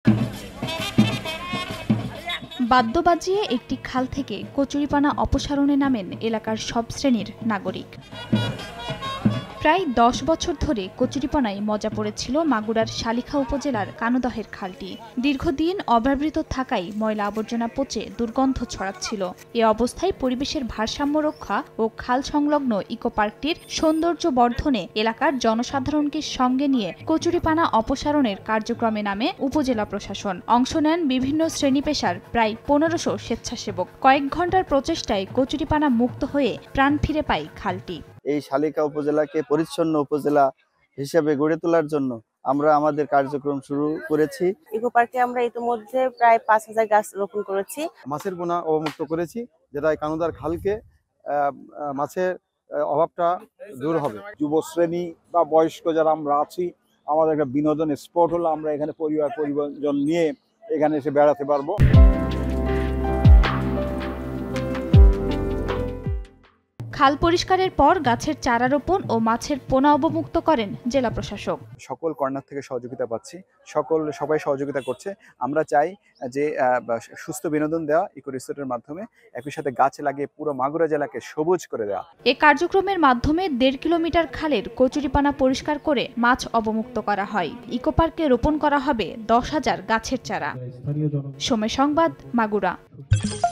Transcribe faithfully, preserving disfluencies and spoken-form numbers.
বাদ্য বাজিয়ে একটি খাল থেকে কচুরিপানা অপসারণে নামেন এলাকার সব শ্রেণীর নাগরিক। প্রায় দশ বছর ধরে কচুরিপানায় মজা পড়েছিল মাগুরার শালিখা উপজেলার কানুদহের খালটি। দীর্ঘদিন অব্যবহৃত থাকায় ময়লা আবর্জনা পচে দুর্গন্ধ ছড়াচ্ছিল। এ অবস্থায় পরিবেশের ভারসাম্য রক্ষা ও খাল সংলগ্ন ইকো পার্কটির সৌন্দর্য বর্ধনে এলাকার জনসাধারণকে সঙ্গে নিয়ে কচুরিপানা অপসারণের কার্যক্রমে নামে উপজেলা প্রশাসন। অংশ নেন বিভিন্ন শ্রেণী পেশার প্রায় পনেরোশো স্বেচ্ছাসেবক। কয়েক ঘন্টার প্রচেষ্টায় কচুরিপানা মুক্ত হয়ে প্রাণ ফিরে পায় খালটি। এই শালিকা উপজেলাকে পরিচ্ছন্ন উপজেলা হিসেবে গড়ে তোলার জন্য আমরা আমাদের কার্যক্রম শুরু করেছি। ইকো পার্কে আমরা ইতিমধ্যে প্রায় পাঁচ হাজার গাছ রোপণ করেছি। মাছের পোনা অবমুক্ত করেছি, যেটা কানুদার খালকে মাছের অভাবটা দূর হবে। যুব শ্রেণী বা বয়স্ক যারা আমরা আছি, আমাদের একটা বিনোদন স্পট হলো, আমরা এখানে পরিবার পরিজন নিয়ে এখানে এসে বেড়াতে পারবো। খাল পরিষ্কারের পর গাছের চারা রোপণ ও মাছের পোনা অবমুক্ত করেন জেলা প্রশাসক। সকল কর্নার থেকে সহযোগিতা পাচ্ছি, সকল সবাই সহযোগিতা করছে। আমরা চাই যে সুস্থ বিনোদন দেওয়া ইকো রিসোর্টের মাধ্যমে, একই সাথে গাছ লাগিয়ে পুরো মাগুরা জেলাকে সবুজ করে দেওয়া। এ কার্যক্রমের মাধ্যমে দেড় কিলোমিটার খালের কচুরিপানা পরিষ্কার করে মাছ অবমুক্ত করা হয়। ইকো পার্কে রোপণ করা হবে দশ হাজার গাছের চারা। সময় সংবাদ, মাগুরা।